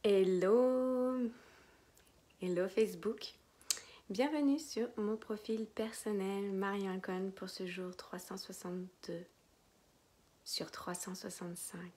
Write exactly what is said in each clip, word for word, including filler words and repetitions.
Hello, hello Facebook, bienvenue sur mon profil personnel Marianne Cohn pour ce jour trois cent soixante-deux sur trois cent soixante-cinq.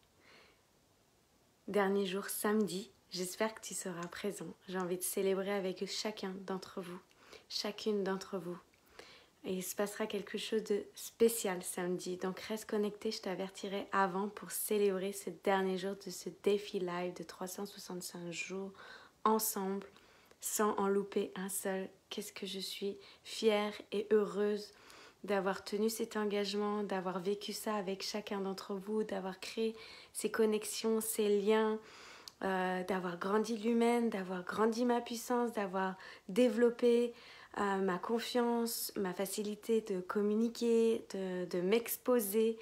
Dernier jour samedi, j'espère que tu seras présent. J'ai envie de célébrer avec chacun d'entre vous, chacune d'entre vous. Et il se passera quelque chose de spécial samedi. Donc reste connecté, je t'avertirai avant pour célébrer ce dernier jour de ce défi live de trois cent soixante-cinq jours ensemble, sans en louper un seul. Qu'est-ce que je suis fière et heureuse d'avoir tenu cet engagement, d'avoir vécu ça avec chacun d'entre vous, d'avoir créé ces connexions, ces liens, euh, d'avoir grandi l'humaine, d'avoir grandi ma puissance, d'avoir développé Euh, ma confiance, ma facilité de communiquer, de, de m'exposer.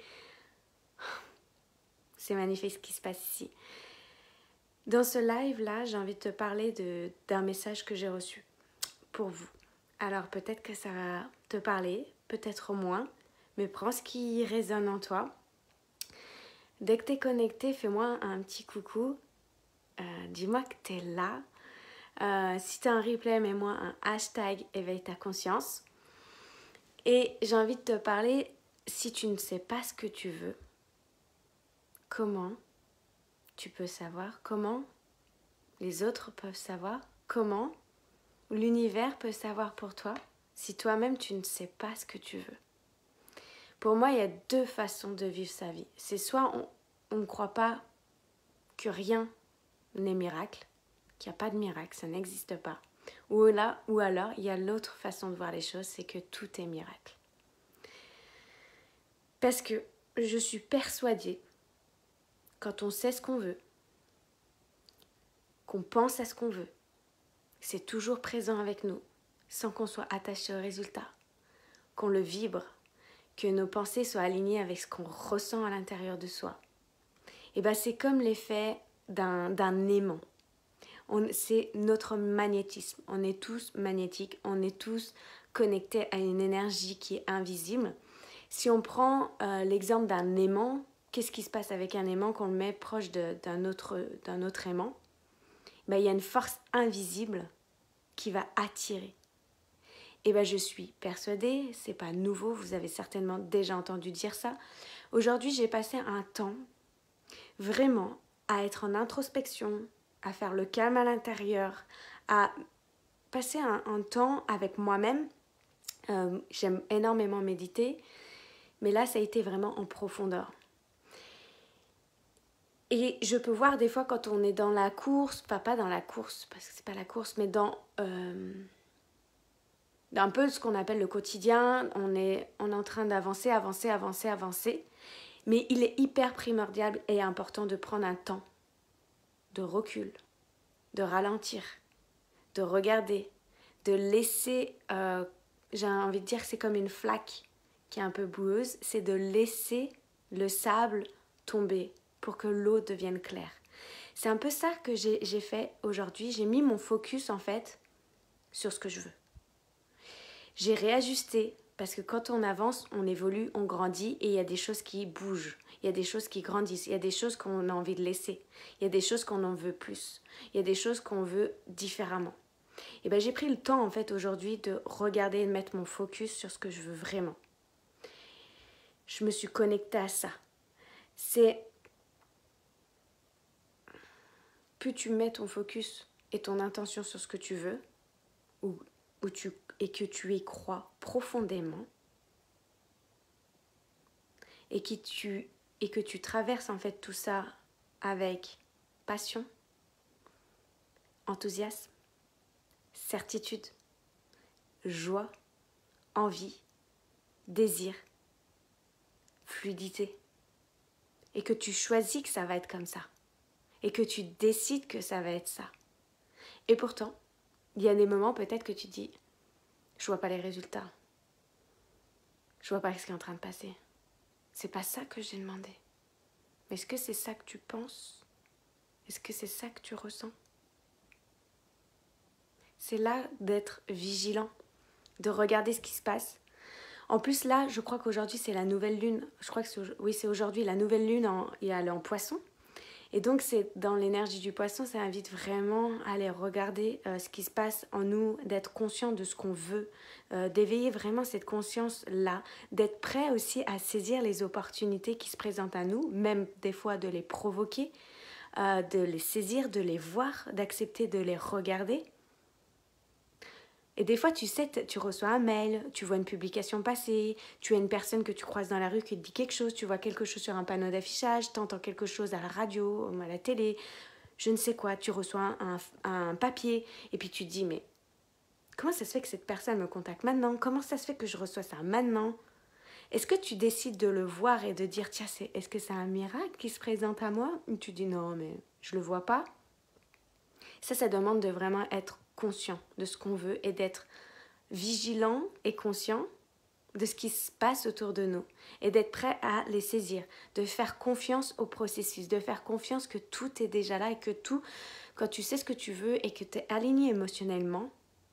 C'est magnifique ce qui se passe ici. Dans ce live-là, j'ai envie de te parler de, d'un message que j'ai reçu pour vous. Alors peut-être que ça va te parler, peut-être moins, mais prends ce qui résonne en toi. Dès que tu es connecté, fais-moi un petit coucou. Euh, dis-moi que tu es là. Euh, si tu as un replay, mets-moi un hashtag éveille ta conscience. Et j'ai envie de te parler, si tu ne sais pas ce que tu veux, comment tu peux savoir, comment les autres peuvent savoir, comment l'univers peut savoir pour toi, si toi-même tu ne sais pas ce que tu veux. Pour moi, il y a deux façons de vivre sa vie. C'est soit on, on ne croit pas que rien n'est miracle, qu'il n'y a pas de miracle, ça n'existe pas. Ou, là, ou alors, il y a l'autre façon de voir les choses, c'est que tout est miracle. Parce que je suis persuadée, quand on sait ce qu'on veut, qu'on pense à ce qu'on veut, c'est toujours présent avec nous, sans qu'on soit attaché au résultat, qu'on le vibre, que nos pensées soient alignées avec ce qu'on ressent à l'intérieur de soi. Et bien c'est comme l'effet d'un, d'un aimant. On, c'est notre magnétisme. On est tous magnétiques, on est tous connectés à une énergie qui est invisible. Si on prend euh, l'exemple d'un aimant, qu'est-ce qui se passe avec un aimant qu'on le met proche de, d'un, autre, d'un autre aimant? Ben, il y a une force invisible qui va attirer. Et ben, je suis persuadée, c'est pas nouveau, vous avez certainement déjà entendu dire ça. Aujourd'hui, j'ai passé un temps vraiment à être en introspection, à faire le calme à l'intérieur, à passer un, un temps avec moi-même. Euh, j'aime énormément méditer, mais là, ça a été vraiment en profondeur. Et je peux voir des fois quand on est dans la course, pas, pas dans la course, parce que c'est pas la course, mais dans, euh, dans un peu ce qu'on appelle le quotidien, on est, on est en train d'avancer, avancer, avancer, avancer. Mais il est hyper primordial et important de prendre un temps de recul, de ralentir, de regarder, de laisser, euh, j'ai envie de dire que c'est comme une flaque qui est un peu boueuse, c'est de laisser le sable tomber pour que l'eau devienne claire. C'est un peu ça que j'ai, j'ai fait aujourd'hui. J'ai mis mon focus en fait sur ce que je veux. J'ai réajusté parce que quand on avance, on évolue, on grandit et il y a des choses qui bougent. Il y a des choses qui grandissent. Il y a des choses qu'on a envie de laisser. Il y a des choses qu'on en veut plus. Il y a des choses qu'on veut différemment. Et ben j'ai pris le temps en fait aujourd'hui de regarder et de mettre mon focus sur ce que je veux vraiment. Je me suis connectée à ça. C'est plus tu mets ton focus et ton intention sur ce que tu veux, ou, ou tu, et que tu y crois profondément, et, qui tu, et que tu traverses en fait tout ça avec passion, enthousiasme, certitude, joie, envie, désir, fluidité, et que tu choisis que ça va être comme ça, et que tu décides que ça va être ça. Et pourtant, il y a des moments peut-être que tu dis, je vois pas les résultats, je vois pas ce qui est en train de passer. C'est pas ça que j'ai demandé. Mais est-ce que c'est ça que tu penses? Est-ce que c'est ça que tu ressens? C'est là d'être vigilant, de regarder ce qui se passe. En plus là, je crois qu'aujourd'hui c'est la nouvelle lune. Je crois que c'est, oui, c'est aujourd'hui la nouvelle lune en, et elle est en poisson. Et donc, c'est dans l'énergie du poisson, ça invite vraiment à aller regarder euh, ce qui se passe en nous, d'être conscient de ce qu'on veut, euh, d'éveiller vraiment cette conscience-là, d'être prêt aussi à saisir les opportunités qui se présentent à nous, même des fois de les provoquer, euh, de les saisir, de les voir, d'accepter de les regarder. Et des fois, tu sais, tu reçois un mail, tu vois une publication passer, tu as une personne que tu croises dans la rue qui te dit quelque chose, tu vois quelque chose sur un panneau d'affichage, tu entends quelque chose à la radio, à la télé, je ne sais quoi, tu reçois un, un, un papier, et puis tu te dis, mais comment ça se fait que cette personne me contacte maintenant? Comment ça se fait que je reçois ça maintenant? Est-ce que tu décides de le voir et de dire, tiens, c'est, est-ce que c'est un miracle qui se présente à moi? Ou tu dis, non, mais je le vois pas. Ça, ça demande de vraiment être conscient de ce qu'on veut et d'être vigilant et conscient de ce qui se passe autour de nous et d'être prêt à les saisir, de faire confiance au processus, de faire confiance que tout est déjà là et que tout, quand tu sais ce que tu veux et que tu es aligné émotionnellement,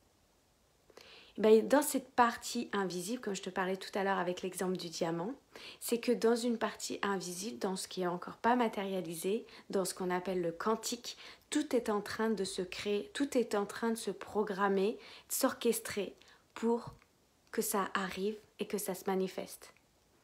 ben dans cette partie invisible, comme je te parlais tout à l'heure avec l'exemple du diamant, c'est que dans une partie invisible, dans ce qui est encore pas matérialisé, dans ce qu'on appelle le quantique, tout est en train de se créer, tout est en train de se programmer, de s'orchestrer pour que ça arrive et que ça se manifeste.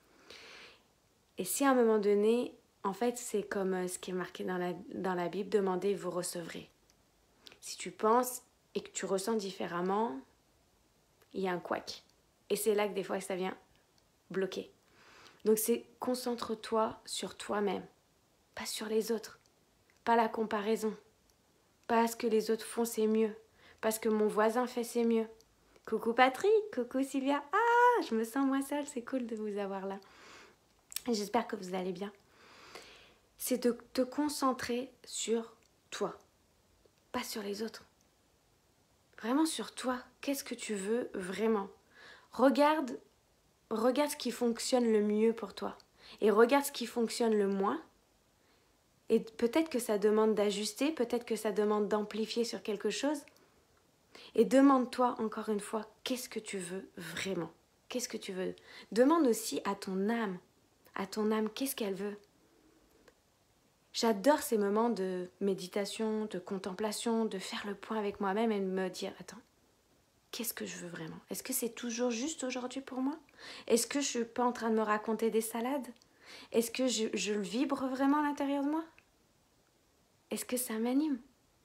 Et si à un moment donné, en fait, c'est comme ce qui est marqué dans la, dans la Bible, demandez, vous recevrez. Si tu penses et que tu ressens différemment, il y a un couac. Et c'est là que des fois ça vient bloquer. Donc c'est concentre-toi sur toi-même, pas sur les autres, pas la comparaison, pas ce que les autres font c'est mieux, pas ce que mon voisin fait c'est mieux. Coucou Patrick, coucou Sylvia, ah je me sens moins seule, c'est cool de vous avoir là. J'espère que vous allez bien. C'est de te concentrer sur toi, pas sur les autres. Vraiment sur toi, qu'est-ce que tu veux vraiment? Regarde, regarde ce qui fonctionne le mieux pour toi et regarde ce qui fonctionne le moins. Et peut-être que ça demande d'ajuster, peut-être que ça demande d'amplifier sur quelque chose. Et demande-toi encore une fois, qu'est-ce que tu veux vraiment? Qu'est-ce que tu veux? Demande aussi à ton âme, à ton âme, qu'est-ce qu'elle veut? J'adore ces moments de méditation, de contemplation, de faire le point avec moi-même et de me dire, attends, qu'est-ce que je veux vraiment? Est-ce que c'est toujours juste aujourd'hui pour moi? Est-ce que je suis pas en train de me raconter des salades? Est-ce que je, je le vibre vraiment à l'intérieur de moi? Est-ce que ça m'anime?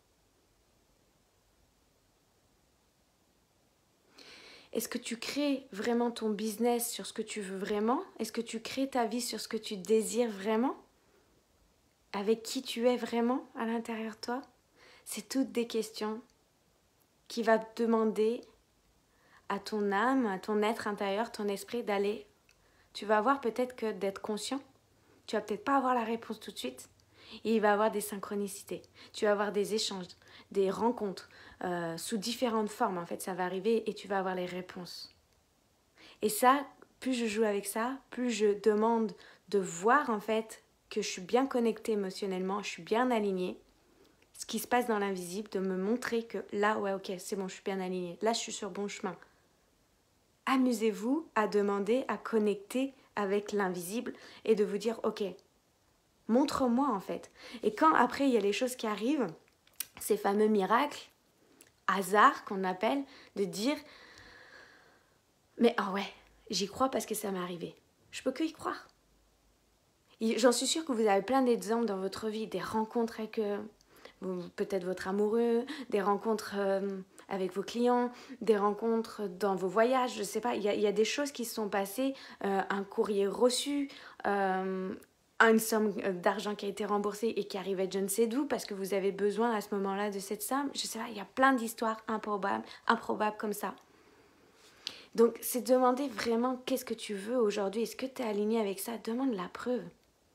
Est-ce que tu crées vraiment ton business sur ce que tu veux vraiment? Est-ce que tu crées ta vie sur ce que tu désires vraiment? Avec qui tu es vraiment à l'intérieur de toi? C'est toutes des questions qui vont te demander à ton âme, à ton être intérieur, ton esprit d'aller. Tu vas voir peut-être que d'être conscient, tu vas peut-être pas avoir la réponse tout de suite. Et il va y avoir des synchronicités, tu vas avoir des échanges, des rencontres euh, sous différentes formes. En fait, ça va arriver et tu vas avoir les réponses. Et ça, plus je joue avec ça, plus je demande de voir en fait que je suis bien connectée émotionnellement, je suis bien alignée. Ce qui se passe dans l'invisible, de me montrer que là, ouais, ok, c'est bon, je suis bien alignée. Là, je suis sur bon chemin. Amusez-vous à demander, à connecter avec l'invisible et de vous dire, ok, montre-moi en fait. Et quand après, il y a les choses qui arrivent, ces fameux miracles, hasard qu'on appelle, de dire, mais ah ouais, j'y crois parce que ça m'est arrivé. Je peux que y croire. J'en suis sûre que vous avez plein d'exemples dans votre vie, des rencontres avec euh, peut-être votre amoureux, des rencontres euh, avec vos clients, des rencontres dans vos voyages, je sais pas, il y a, il y a des choses qui se sont passées, euh, un courrier reçu, euh, une somme d'argent qui a été remboursée et qui arrivait de je ne sais d'où parce que vous avez besoin à ce moment-là de cette somme. Je sais pas, il y a plein d'histoires improbables, improbables comme ça. Donc, c'est demander vraiment qu'est-ce que tu veux aujourd'hui. Est-ce que tu es aligné avec ça? Demande la preuve.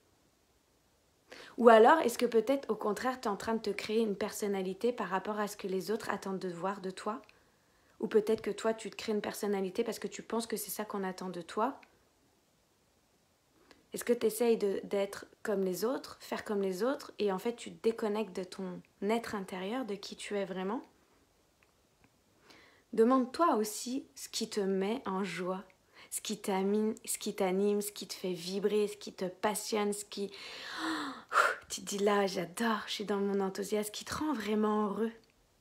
Ou alors, est-ce que peut-être, au contraire, tu es en train de te créer une personnalité par rapport à ce que les autres attendent de voir de toi? Ou peut-être que toi, tu te crées une personnalité parce que tu penses que c'est ça qu'on attend de toi? Est-ce que tu essayes d'être comme les autres, faire comme les autres, et en fait, tu te déconnectes de ton être intérieur, de qui tu es vraiment? Demande-toi aussi ce qui te met en joie, ce qui t'anime, ce qui t'anime, ce qui te fait vibrer, ce qui te passionne, ce qui tu te dis là, j'adore, je suis dans mon enthousiasme qui te rend vraiment heureux.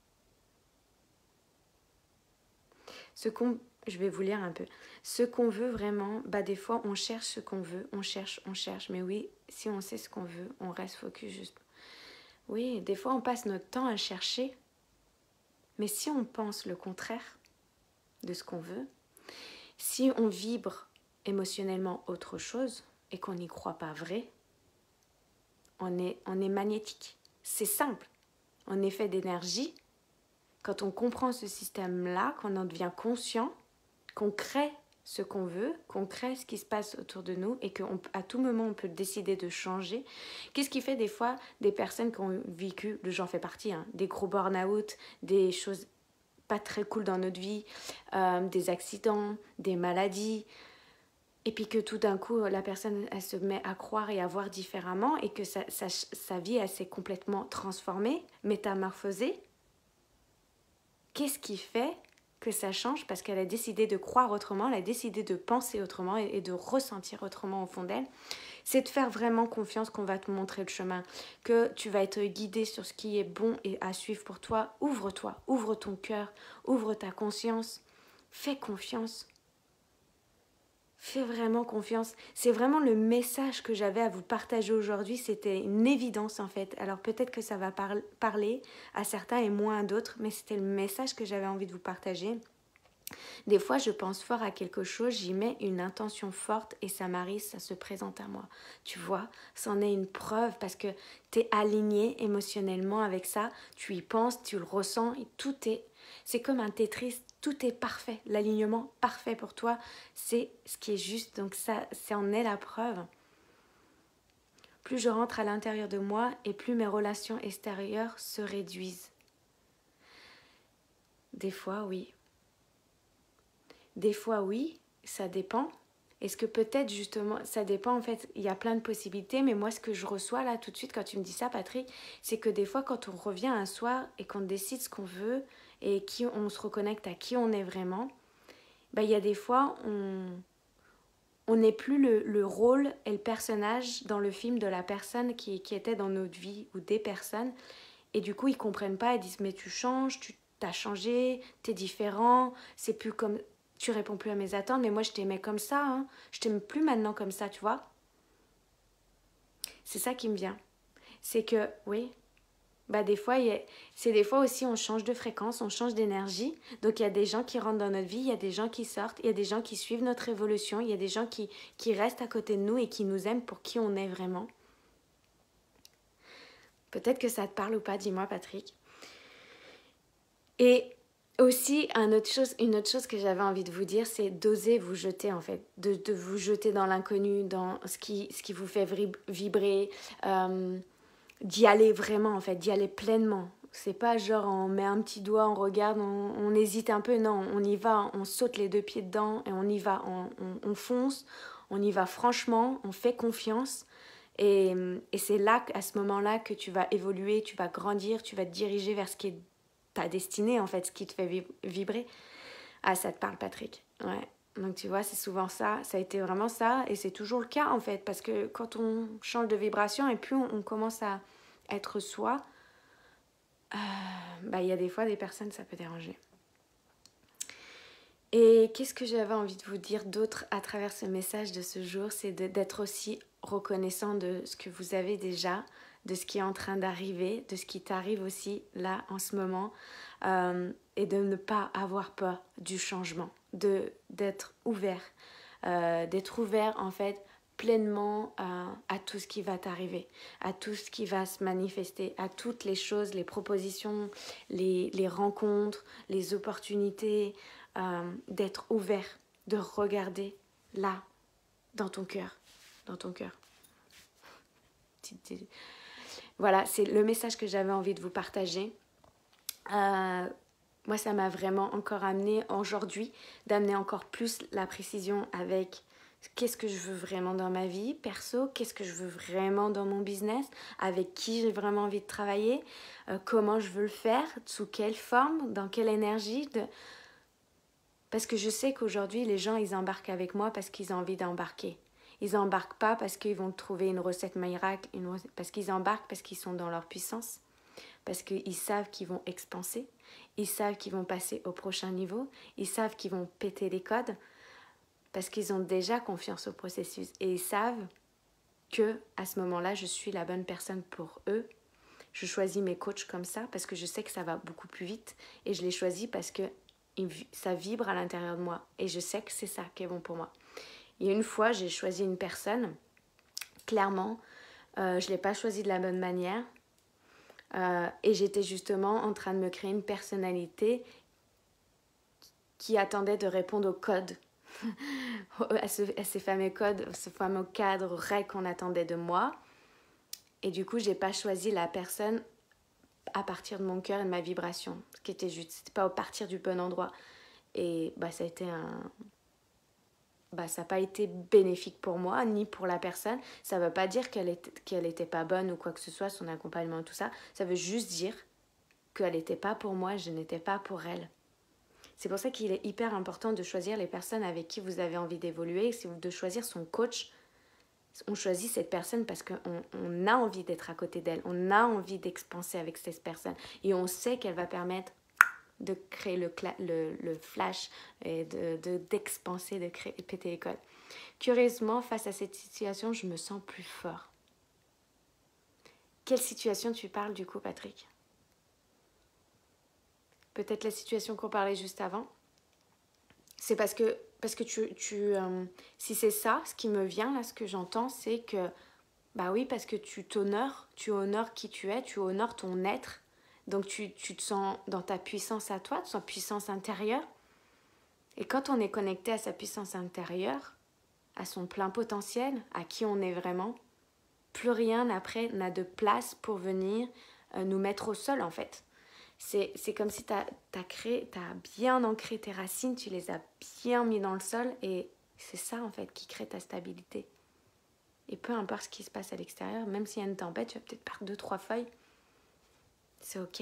Ce qu'on, je vais vous lire un peu. Ce qu'on veut vraiment, bah des fois on cherche ce qu'on veut, on cherche, on cherche. Mais oui, si on sait ce qu'on veut, on reste focus juste. Oui, des fois on passe notre temps à chercher. Mais si on pense le contraire de ce qu'on veut, si on vibre émotionnellement autre chose et qu'on n'y croit pas vrai, on est, on est magnétique. C'est simple. On est fait d'énergie. Quand on comprend ce système-là, qu'on en devient conscient, qu'on crée ce qu'on veut, qu'on crée ce qui se passe autour de nous et qu'à tout moment on peut décider de changer. Qu'est-ce qui fait des fois des personnes qui ont vécu, j'en fais partie, hein, des gros burn-out, des choses pas très cool dans notre vie, euh, des accidents, des maladies, et puis que tout d'un coup la personne elle se met à croire et à voir différemment et que sa, sa, sa vie elle s'est complètement transformée, métamorphosée. Qu'est-ce qui fait que ça change? Parce qu'elle a décidé de croire autrement, elle a décidé de penser autrement et, et de ressentir autrement au fond d'elle. C'est de faire vraiment confiance qu'on va te montrer le chemin, que tu vas être guidé sur ce qui est bon et à suivre pour toi. Ouvre-toi, ouvre ton cœur, ouvre ta conscience, fais confiance. Fais vraiment confiance. C'est vraiment le message que j'avais à vous partager aujourd'hui. C'était une évidence en fait. Alors peut-être que ça va par parler à certains et moins à d'autres, mais c'était le message que j'avais envie de vous partager. Des fois, je pense fort à quelque chose, j'y mets une intention forte et ça m'arrive, ça se présente à moi. Tu vois, c'en est une preuve parce que tu es aligné émotionnellement avec ça. Tu y penses, tu le ressens et tout est... C'est comme un Tetris, tout est parfait. L'alignement parfait pour toi, c'est ce qui est juste. Donc ça, ça en est la preuve. Plus je rentre à l'intérieur de moi et plus mes relations extérieures se réduisent. Des fois, oui. Des fois, oui, ça dépend. Est-ce que peut-être justement, ça dépend en fait, il y a plein de possibilités, mais moi ce que je reçois là tout de suite quand tu me dis ça, Patrick, c'est que des fois quand on revient un soir et qu'on décide ce qu'on veut et qui on se reconnecte à qui on est vraiment, bah, il y a des fois on on n'est plus le, le rôle et le personnage dans le film de la personne qui, qui était dans notre vie ou des personnes et du coup ils comprennent pas, ils disent mais tu changes, tu t'as changé, t'es différent, c'est plus comme... Tu réponds plus à mes attentes, mais moi je t'aimais comme ça, hein. Je t'aime plus maintenant comme ça, tu vois. C'est ça qui me vient. C'est que, oui, bah des fois, a... c'est des fois aussi on change de fréquence, on change d'énergie. Donc il y a des gens qui rentrent dans notre vie, il y a des gens qui sortent, il y a des gens qui suivent notre évolution, il y a des gens qui, qui restent à côté de nous et qui nous aiment pour qui on est vraiment. Peut-être que ça te parle ou pas, dis-moi Patrick. Et... Aussi, un autre chose, une autre chose que j'avais envie de vous dire, c'est d'oser vous jeter en fait, de, de vous jeter dans l'inconnu, dans ce qui, ce qui vous fait vibrer, euh, d'y aller vraiment en fait, d'y aller pleinement. C'est pas genre on met un petit doigt, on regarde, on, on hésite un peu, non, on y va, on saute les deux pieds dedans et on y va, on, on, on fonce, on y va franchement, on fait confiance. Et, et c'est là, à ce moment-là, que tu vas évoluer, tu vas grandir, tu vas te diriger vers ce qui est ta destinée en fait, ce qui te fait vibrer. Ah, ça te parle Patrick. Ouais. Donc tu vois, c'est souvent ça, ça a été vraiment ça et c'est toujours le cas en fait parce que quand on change de vibration et puis on, on commence à être soi, euh, bah il y a des fois des personnes ça peut déranger. Et qu'est-ce que j'avais envie de vous dire d'autre à travers ce message de ce jour, c'est d'être aussi reconnaissant de ce que vous avez déjà, de ce qui est en train d'arriver, de ce qui t'arrive aussi là en ce moment, euh, et de ne pas avoir peur du changement, de d'être ouvert, euh, d'être ouvert en fait pleinement à, à tout ce qui va t'arriver, à tout ce qui va se manifester, à toutes les choses, les propositions, les, les rencontres, les opportunités, euh, d'être ouvert, de regarder là, dans ton cœur, dans ton cœur. Voilà, c'est le message que j'avais envie de vous partager. Euh, moi, ça m'a vraiment encore amené aujourd'hui, d'amener encore plus la précision avec qu'est-ce que je veux vraiment dans ma vie perso, qu'est-ce que je veux vraiment dans mon business, avec qui j'ai vraiment envie de travailler, euh, comment je veux le faire, sous quelle forme, dans quelle énergie. De... Parce que je sais qu'aujourd'hui, les gens, ils embarquent avec moi parce qu'ils ont envie d'embarquer. Ils embarquent pas parce qu'ils vont trouver une recette miracle, une recette, parce qu'ils embarquent parce qu'ils sont dans leur puissance, parce qu'ils savent qu'ils vont expanser, ils savent qu'ils vont passer au prochain niveau, ils savent qu'ils vont péter les codes, parce qu'ils ont déjà confiance au processus et ils savent que à ce moment-là, je suis la bonne personne pour eux. Je choisis mes coachs comme ça parce que je sais que ça va beaucoup plus vite et je les choisis parce que ça vibre à l'intérieur de moi et je sais que c'est ça qui est bon pour moi. Il y a une fois, j'ai choisi une personne, clairement, euh, je ne l'ai pas choisie de la bonne manière euh, et j'étais justement en train de me créer une personnalité qui attendait de répondre au code, à, ce, à ces fameux codes, ce fameux cadre règle qu'on attendait de moi. Et du coup, j'ai pas choisi la personne à partir de mon cœur et de ma vibration, ce qui était juste, c'était pas à partir du bon endroit. Et bah, ça a été un... Bah, ça n'a pas été bénéfique pour moi, ni pour la personne. Ça veut pas dire qu'elle était, qu'elle était pas bonne ou quoi que ce soit, son accompagnement, tout ça. Ça veut juste dire qu'elle n'était pas pour moi, je n'étais pas pour elle. C'est pour ça qu'il est hyper important de choisir les personnes avec qui vous avez envie d'évoluer, de choisir son coach. On choisit cette personne parce qu'on on a envie d'être à côté d'elle, on a envie d'expanser avec cette personne et on sait qu'elle va permettre de créer le, le, le flash et de, de, d'expanser, de créer, péter l'école. Curieusement, face à cette situation, je me sens plus fort. Quelle situation tu parles du coup, Patrick? Peut-être la situation qu'on parlait juste avant. C'est parce que Parce que tu, tu euh, si c'est ça, ce qui me vient là, ce que j'entends, c'est que, bah oui, parce que tu t'honores, tu honores qui tu es, tu honores ton être, donc tu, tu te sens dans ta puissance à toi, tu sens puissance intérieure. Et quand on est connecté à sa puissance intérieure, à son plein potentiel, à qui on est vraiment, plus rien après n'a de place pour venir euh, nous mettre au sol en fait. C'est, c'est comme si tu as créé, tu as bien ancré tes racines, tu les as bien mis dans le sol et c'est ça en fait qui crée ta stabilité. Et peu importe ce qui se passe à l'extérieur, même s'il y a une tempête, tu vas peut-être perdre deux, trois feuilles. C'est ok.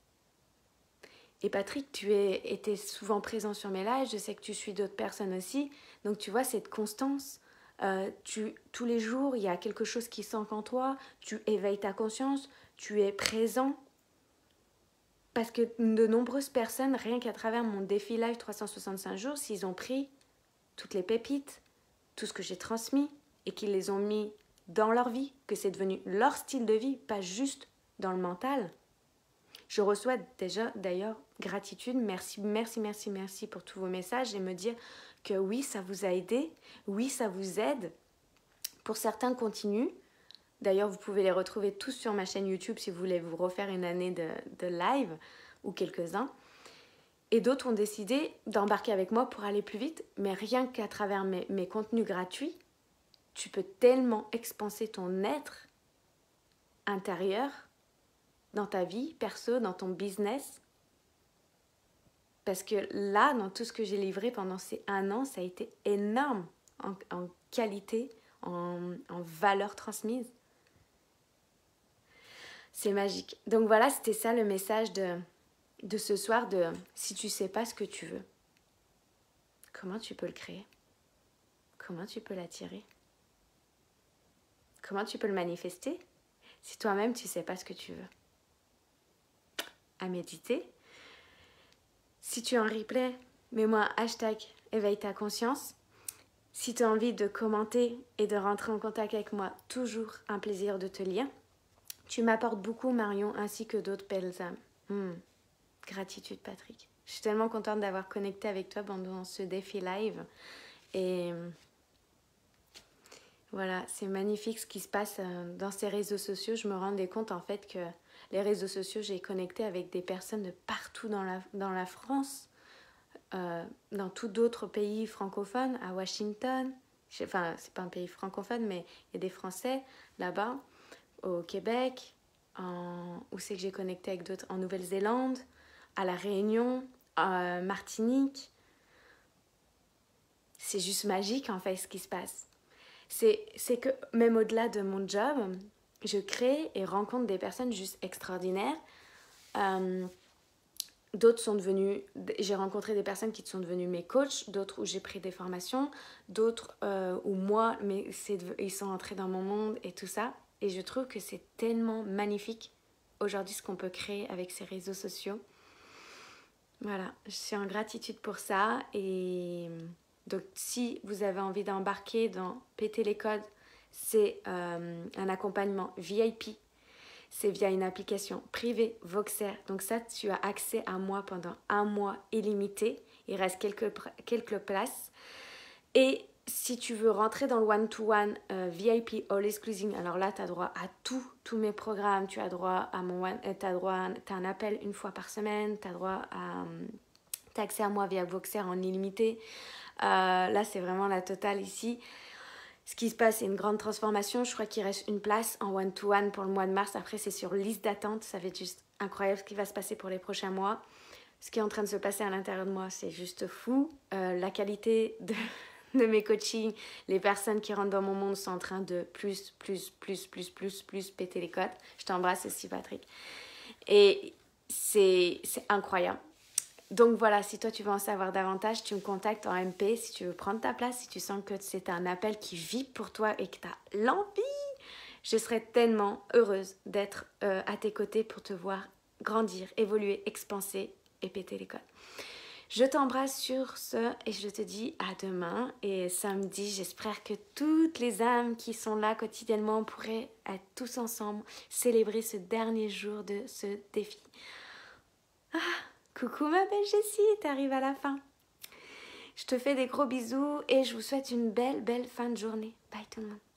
Et Patrick, tu es, étais souvent présent sur mes lives, je sais que tu suis d'autres personnes aussi. Donc tu vois cette constance, euh, tu, tous les jours, il y a quelque chose qui s'ancre en toi, tu éveilles ta conscience, tu es présent. Parce que de nombreuses personnes, rien qu'à travers mon défi live trois cent soixante-cinq jours, s'ils ont pris toutes les pépites, tout ce que j'ai transmis et qu'ils les ont mis dans leur vie, que c'est devenu leur style de vie, pas juste dans le mental. Je reçois déjà d'ailleurs gratitude, merci, merci, merci, merci pour tous vos messages et me dire que oui, ça vous a aidé, oui, ça vous aide. Pour certains, continuent. D'ailleurs, vous pouvez les retrouver tous sur ma chaîne YouTube si vous voulez vous refaire une année de, de live ou quelques-uns. Et d'autres ont décidé d'embarquer avec moi pour aller plus vite, mais rien qu'à travers mes, mes contenus gratuits, tu peux tellement expanser ton être intérieur dans ta vie perso, dans ton business. Parce que là, dans tout ce que j'ai livré pendant ces un an, ça a été énorme en, en qualité, en, en valeur transmise. C'est magique. Donc voilà, c'était ça le message de, de ce soir, de si tu ne sais pas ce que tu veux, comment tu peux le créer? Comment tu peux l'attirer? Comment tu peux le manifester si toi-même tu ne sais pas ce que tu veux? À méditer. Si tu es en replay, mets-moi un hashtag éveille ta conscience. Si tu as envie de commenter et de rentrer en contact avec moi, toujours un plaisir de te lire. Tu m'apportes beaucoup, Marion, ainsi que d'autres belles âmes. Hmm. Gratitude, Patrick. Je suis tellement contente d'avoir connecté avec toi pendant ce défi live. Et voilà, c'est magnifique ce qui se passe dans ces réseaux sociaux. Je me rendais compte en fait que les réseaux sociaux, j'ai connecté avec des personnes de partout dans la, dans la France, euh, dans tous d'autres pays francophones, à Washington. Enfin, c'est pas un pays francophone, mais il y a des Français là-bas. Au Québec, en, où c'est que j'ai connecté avec d'autres, en Nouvelle-Zélande, à La Réunion, à Martinique. C'est juste magique en fait ce qui se passe. C'est, c'est que même au-delà de mon job, je crée et rencontre des personnes juste extraordinaires. Euh, d'autres sont devenus, j'ai rencontré des personnes qui sont devenues mes coachs, d'autres où j'ai pris des formations, d'autres euh, où moi, mais c'est, ils sont entrés dans mon monde et tout ça. Et je trouve que c'est tellement magnifique aujourd'hui ce qu'on peut créer avec ces réseaux sociaux. Voilà, je suis en gratitude pour ça. Et donc si vous avez envie d'embarquer dans Péter les codes, c'est euh, un accompagnement V I P. C'est via une application privée Voxer. Donc ça, tu as accès à moi pendant un mois illimité. Il reste quelques, quelques places. Et si tu veux rentrer dans le one-to-one euh, V I P All Exclusive, alors là, tu as droit à tout, tous mes programmes. Tu as droit à mon one, tu as droit, tu as un appel une fois par semaine. Tu as droit à... Tu as accès à moi via Voxer en illimité. Euh, là, c'est vraiment la totale ici. Ce qui se passe, c'est une grande transformation. Je crois qu'il reste une place en one-to-one pour le mois de mars. Après, c'est sur liste d'attente. Ça va être juste incroyable ce qui va se passer pour les prochains mois. Ce qui est en train de se passer à l'intérieur de moi, c'est juste fou. Euh, la qualité de, de mes coachings, les personnes qui rentrent dans mon monde sont en train de plus, plus, plus, plus, plus, plus péter les cotes. Je t'embrasse aussi, Patrick. Et c'est, c'est incroyable. Donc voilà, si toi tu veux en savoir davantage, tu me contactes en M P si tu veux prendre ta place, si tu sens que c'est un appel qui vibre pour toi et que tu as l'envie. Je serais tellement heureuse d'être euh, à tes côtés pour te voir grandir, évoluer, expanser et péter les codes. Je t'embrasse sur ce et je te dis à demain et samedi. J'espère que toutes les âmes qui sont là quotidiennement pourraient être tous ensemble, célébrer ce dernier jour de ce défi. Ah, coucou ma belle Jessie, t'arrives à la fin. Je te fais des gros bisous et je vous souhaite une belle, belle fin de journée. Bye tout le monde.